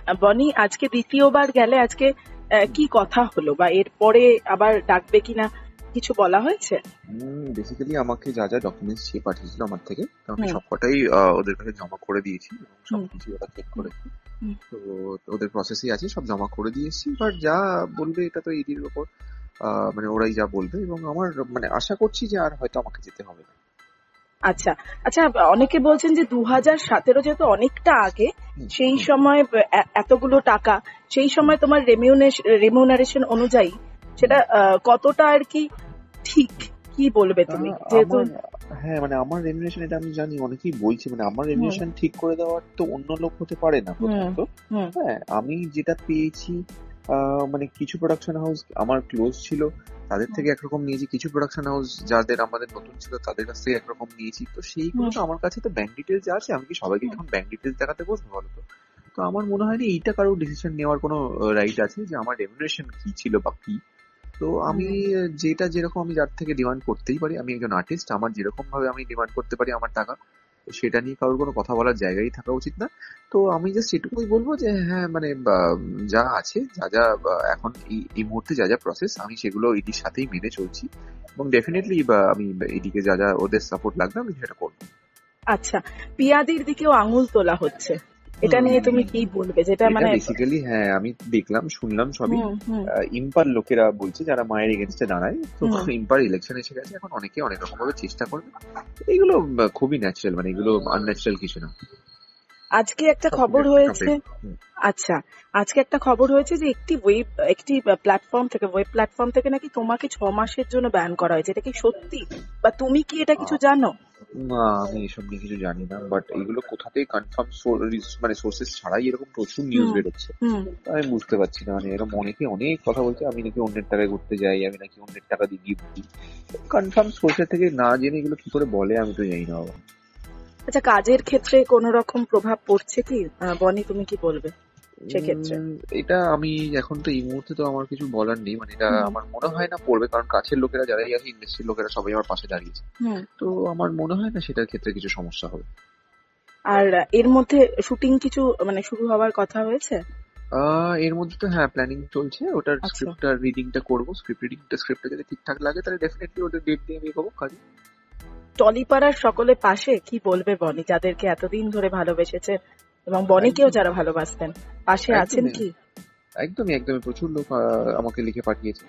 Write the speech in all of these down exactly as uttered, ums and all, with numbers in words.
বনি, আজকে দ্বিতীয়বার গেলে আজকে কি কথা হলো বা এরপরে আবার ডাকবে কিনা কিছু বলা হয়েছে? বেসিক্যালি আমাকে যা যা ডকুমেন্টস চেয়ে পাঠিয়েছিল আমার থেকে আমি সবকটাই ওদের কাছে জমা করে দিয়েছি এবং সবকিছু ওরা চেক করেছে। তো ওদের প্রসেসই আছে, সব জমা করে দিয়েছি। বাট যা বলবে এটা তো ইডির উপর, মানে ওরাই যা বলবে, এবং আমার মানে আশা করছি যে আর হয়তো আমাকে যেতে হবে না। আচ্ছা আচ্ছা, অনেকে বলছেন যে দু হাজার সতেরো যেহেতু অনেকটা আগে, সেই সময় এতগুলো টাকা, সেই সময় তোমার রেমিউনারেশন অনুযায়ী সেটা কতটা আর কি ঠিক, কি বলবে তুমি? যেহেতু হ্যাঁ মানে আমার রেমিউনারেশন, এটা আমি জানি অনেকেই বলছে, মানে আমার রেমিউনারেশন ঠিক করে দেওয়ার তো অন্য লোক হতে পারে না প্রথমত। হ্যাঁ, আমি যেটা পেয়েছি মানে কিছু প্রোডাকশন হাউস আমার ক্লোজ ছিল, তাদের থেকে একরকম নিয়েছি, কিছু প্রোডাকশন হাউস যাদের আমাদের নতুন ছিল তাদের কাছ থেকে একরকম নিয়েছি। তো সেইগুলো তো আমার কাছে তো ব্যাংক ডিটেলস যা আছে, আমি কি সবাইকে এখন ব্যাংক ডিটেলস দেখাতে বসবো বলো তো? তো আমার মনে হয় না এইটা কারো ডিসিশন নেওয়ার কোনো রাইট আছে যে আমার রেমিউনারেশন কি ছিল বা কি। তো আমি যেটা যেরকম আমি যার থেকে ডিমান্ড করতেই পারি, আমি একজন আর্টিস্ট, আমার যেরকম ভাবে আমি ডিমান্ড করতে পারি আমার টাকা, সেটা নিয়ে কারোর কোনো কথা বলার জায়গায় থাকা উচিত না। তো আমি জাস্ট এটুকুই বলবো যে হ্যাঁ মানে যা আছে, যা যা এখন এই মুহূর্তে যা যা প্রসেস, আমি সেগুলো ইডির সাথেই মেনে চলছি এবং ডেফিনেটলি আমি ইডিকে যা যা ওদের সাপোর্ট লাগবে আমি সেটা করবো। আচ্ছা, পিয়াদির দিকেও আঙুল তোলা হচ্ছে, এটা নিয়ে তুমি কি বলবে? যেটা মানে বেসিক্যালি হ্যাঁ আমি দেখলাম শুনলাম সবই, ইম্পার লোকেরা বলছে যারা মায়ের এগেনস্টে দাঁড়ায়। তো ইম্পার ইলেকশন এসে গেছে, এখন অনেকে অনেক রকম ভাবে চেষ্টা করবে, এগুলো খুবই ন্যাচারাল, মানে এগুলো আনন্যাচারাল কিছু না। আজকে একটা খবর হয়েছে, আচ্ছা আজকে একটা খবর হয়েছে যে একটি ওয়েব একটি প্ল্যাটফর্ম থেকে ওয়েব প্ল্যাটফর্ম থেকে নাকি তোমাকে ছ মাসের জন্য ব্যান করা হয়েছে, এটা কি সত্যি বা তুমি কি এটা কিছু জানো? না, আমি এসব নিয়ে কিছু জানি না, বাট এগুলো কোথাতেই কনফার্ম মানে সোর্সেস ছাড়াই এরকম প্রচুর নিউজ বেরোচ্ছে। আমি বুঝতে পারছি না, মানে এরকম অনেকে অনেক কথা বলছে আমি নাকি অন্যের টাকায় ঘুরতে যাই, আমি নাকি অন্যের টাকা দিয়ে গিফট দিই। কনফার্ম সোর্সের থেকে না জেনে এগুলো কি করে বলে আমি তো জানি না বাবা। আচ্ছা, কাজের ক্ষেত্রে কোনো রকম প্রভাব পড়ছে কি বনি, তুমি কি বলবে সেক্ষেত্রে? এটা আমি এখন তো এই মুহূর্তে তো আমার কিছু বলার নেই, মানে এটা আমার মনে হয় না পড়বে, কারণ কাছের লোকেরা যারাই আছে, ইন্ডাস্ট্রির লোকেরা সবাই আমার পাশে দাঁড়িয়েছে। তো আমার মনে হয় না সেটার ক্ষেত্রে কিছু সমস্যা হবে। আর এর মধ্যে শুটিং কিছু মানে শুরু হওয়ার কথা হয়েছে? এর মধ্যে তো হ্যাঁ প্ল্যানিং চলছে, ওটার স্ক্রিপ্টটা রিডিংটা করবো, স্ক্রিপ্ট রিডিংটা স্ক্রিপ্টটা যদি ঠিকঠাক লাগে তাহলে ডেফিনেটলি ওদের ডেট দিয়ে আমি এগোবো কাজে। টলিপাড়ার সকলের পাশে কি বলবে বনি, যাদেরকে এতদিন ধরে ভালোবেসেছে এবং বনিকেও যারা ভালোবাসতেন, পাশে আছেন কি? একদমই একদমই প্রচুর লোক আমাকে লিখে পাঠিয়েছে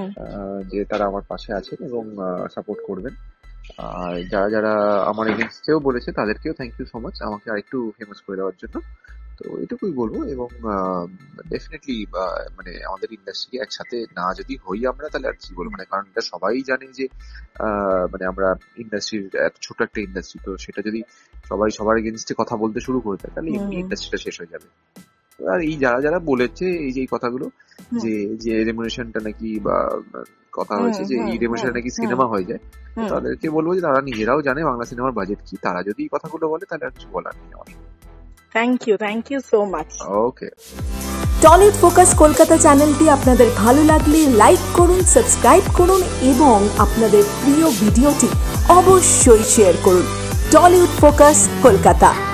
যে তারা আমার পাশে আছেন এবং সাপোর্ট করবেন। আর যারা যারা আমার এগেইনস্টেও বলেছে তাদেরকেও থ্যাংক ইউ সো মাচ আমাকে আরেকটু ফেমাস করে দেওয়ার জন্য। তো এটুকুই বলবো, এবং ডেফিনেটলি মানে আমাদের ইন্ডাস্ট্রি একসাথে না যদি হই আমরা তাহলে আর কি বলবো, মানে কারণ এটা সবাই জানে যে মানে আমরা ইন্ডাস্ট্রির এত ছোট একটা ইন্ডাস্ট্রি, তো সেটা যদি সবাই সবার এগেইনস্টে কথা বলতে শুরু করে দেয় তাহলে এমনি ইন্ডাস্ট্রিটা শেষ হয়ে যাবে। আর এই যারা যারা বলেছে এই যে কথাগুলো যে যে রেমুনারেশনটা নাকি বা কথা হয়েছে যে এই রেমুনারেশন নাকি সিনেমা হয়ে যায়, তাদেরকে বলবো যে তারা নিজেরাও জানে বাংলা সিনেমার বাজেট কি, তারা যদি এই কথাগুলো বলে তাহলে আর কিছু বলার নেই আমার। Thank you thank you so much. Okay, Tollywood focus Kolkata চ্যানেলটি আপনাদের ভালো লাগলে লাইক করুন, সাবস্ক্রাইব করুন এবং আপনাদের প্রিয় ভিডিওটি অবশ্যই শেয়ার করুন। টলিউড ফোকাস কলকাতা।